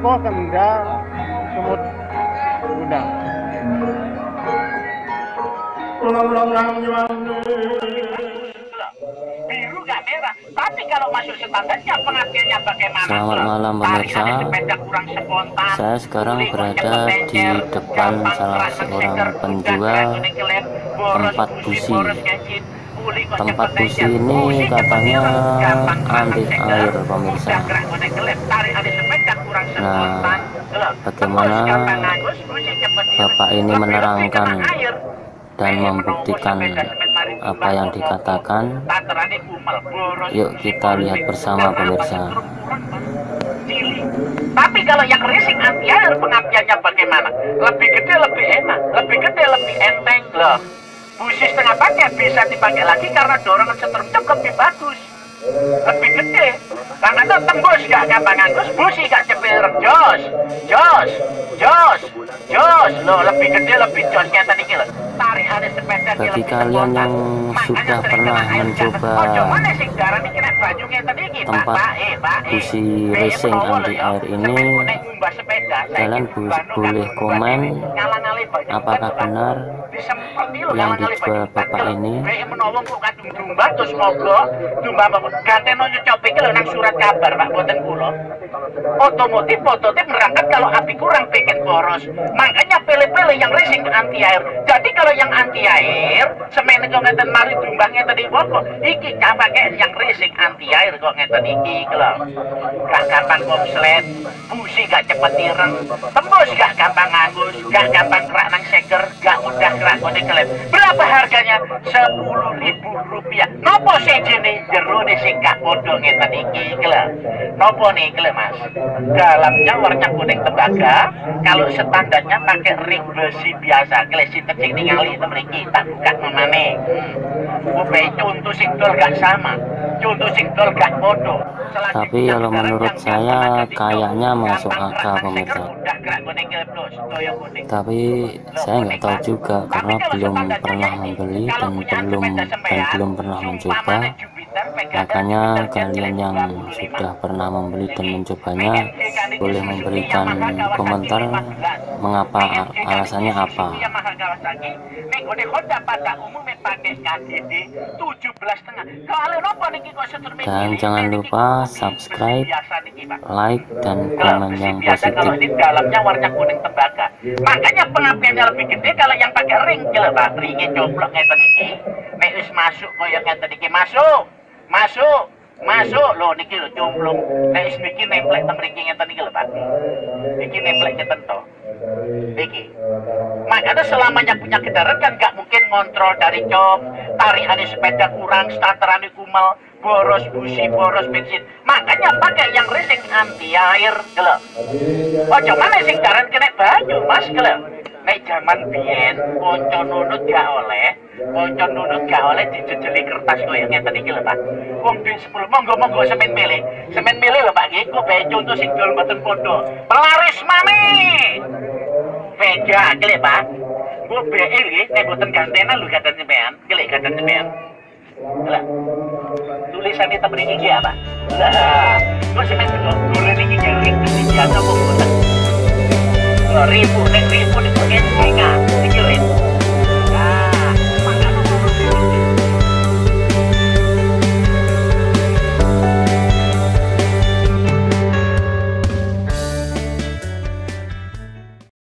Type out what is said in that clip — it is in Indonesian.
teko Kendal semut udang. Biru gak merah, tapi kalau masuk standarnya pengertiannya bagaimana? Selamat malam pemirsa. Saya sekarang berada di depan salah seorang penjual tempat busi. Tempat busi ini katanya anti air pemirsa. Nah, bagaimana Bapak ini menerangkan dan membuktikan apa yang dikatakan? Yuk kita lihat bersama pemirsa. Tapi kalau yang racing anti air pengertiannya bagaimana? Lebih gede lebih enak, lebih gede lebih enteng loh. Busi setengah paket bisa dipakai lagi karena dorongan setrumnya lebih bagus, lebih gede. Karena itu tembus gak gampang angus, busi gak cepet jos, lo lebih gede lebih josnya tadi kilo. Tarik ada sepeda. Bagi kalian yang sudah pernah mencoba tempat busi racing anti air ini, kalian boleh komen apakah benar yang dijual Bapak ini. Surat kabar Pak boten kula. Otomotif prototip merangkap kalau api kurang bikin boros. Makanya pilih-pilih yang racing anti air. Jadi kalau yang anti air semen kok ngeten mari dumbang ngeten iki apa? Iki gak pakai yang racing anti air kok ngeten iki lho. Gak gampang komslet, busi gak cepet ireng, tembus gak gampang angus, gak gampang kerak nang seger, gak mudah kerak kode kelep. Berapa harganya? Rp10.000. Nopo sejene jero sing gak padha ngeten iki lho. Nopo nih Mas? Dalamnya warna kuning tembaga. Kalau standarnya pakai ring besi biasa. Klesi kecil ningali mriki tak buka memane. Contoh sing dol gak sama. Contoh sing dol gak podo. Tapi kalau menurut saya kayaknya masuk akal pemirsa. Tapi saya nggak tahu juga karena belum pernah membeli dan belum pernah mencoba. Makanya kalian yang sudah pernah membeli dan mencobanya boleh memberikan komentar mengapa, alasannya apa. Dan jangan lupa subscribe, like, dan komen yang positif. Dalamnya warna kuning tembaga. Makanya pengapiannya lebih gede kalau yang pakai ring kilo Pak. Ringnya coplok ngeten iki. Nek wis masuk koyo ngeten iki masuk lho niki lho cumplung. Nek wis niki nemplek teng mriki ngeten iki lho Pak. Niki nemplek ngeten to. Niki. Makanya selamanya punya kendaraan kan gak mungkin ngontrol dari cop, tarikane sepeda kurang, starterane kumel, boros busi, boros bensin. Makanya pakai yang racing anti air lho. Ojo mana sing daran kena banyu Mas lho. Nek jaman biyen konco nunut gak oleh dijejeli kertas koyo ngeten iki lho Pak. Wong duit 10 monggo semen milih lho Pak nggih. Kok bae contoh sing dol mboten padha. Pelaris mami. Beda kile Pak. Kok bae nggih nek mboten gantenan lho gaten sampean. Kile gaten sampean. Lah. Tulisannya ta mriki iki apa? Lah, kok semen golek iki ngerik iki biasa kok mboten. Ribu nek ribu nek